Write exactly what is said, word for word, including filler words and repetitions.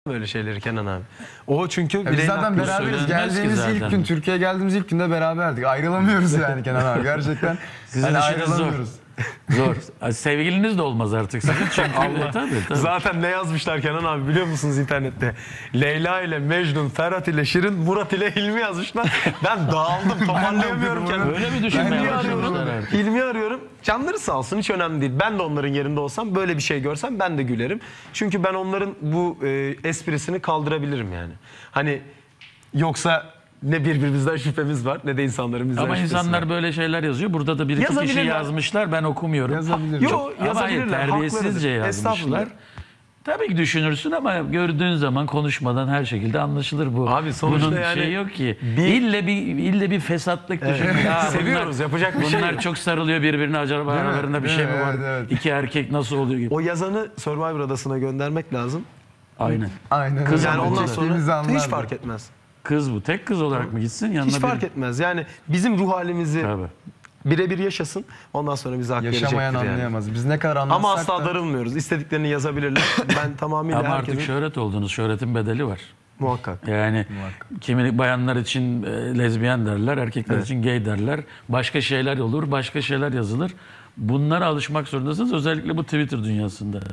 böyle şeyleri Kenan abi. O çünkü Ya biz bireyin zaten hakkı beraberiz. söylenmez Geldiğimiz ki ilk zaten. gün, Türkiye'ye geldiğimiz ilk günde beraberdik. Ayrılamıyoruz yani Kenan abi. Gerçekten Sizin hani işiniz zor. ayrılamıyoruz. Zor. Sevgiliniz de olmaz artık sizin. Çünkü Allah. Tabii, tabii. Zaten ne yazmışlar Kenan abi biliyor musunuz internette? Leyla ile Mecnun, Ferhat ile Şirin, Murat ile Hilmi yazmışlar. Ben dağıldım, toparlayamıyorum kendimi. Öyle mi düşünmeye Hilmi'yi başlamışlar arıyorum. artık? Hilmi'yi arıyorum. Canları sağ olsun, hiç önemli değil. Ben de onların yerinde olsam böyle bir şey görsem ben de gülerim. Çünkü ben onların bu e, esprisini kaldırabilirim yani. Hani yoksa ne birbirimizden şüphemiz var ne de insanların bizden Ama şüphesi insanlar var. böyle şeyler yazıyor. Burada da bir iki kişi Yazabilirler. yazmışlar. Ben okumuyorum. Yazabilir. Yo, Ama hayır, yazabilirler, terbiyesizce haklarıdır. yazmışlar. Estağfurullah. Tabii ki düşünürsün ama gördüğün zaman konuşmadan her şekilde anlaşılır bu. Abi sonuçta Bunun yani şey yok ki. bir- İlle bir ille bir fesatlık düşün. Ya Seviyoruz, yapacak bir şey Bunlar yok. çok sarılıyor birbirine, acaba Değil mi? aralarında bir Değil şey mi? mi var? Evet, evet. İki erkek nasıl oluyor gibi. O yazanı Survivor adasına göndermek lazım. Aynen. Aynen. Kız öyle. Yani ondan Çektiğimizi sonra hiç anlardı. fark etmez. Kız bu. Tek kız olarak mı gitsin? Yanına Hiç fark bir... etmez. Yani bizim ruh halimizi Tabii. birebir yaşasın. Ondan sonra bize hak Yaşamayan verecektir yani. anlayamaz. Biz ne kadar anlatsak Ama asla da... darılmıyoruz. İstediklerini yazabilirler. Ben tamamıyla Ama herkesin artık şöhret oldunuz. Şöhretin bedeli var. muhakkak. Yani kimi bayanlar için e, lezbiyen derler, erkekler Evet. için gay derler. Başka şeyler olur, başka şeyler yazılır. Bunlara alışmak zorundasınız. Özellikle bu Twitter dünyasında.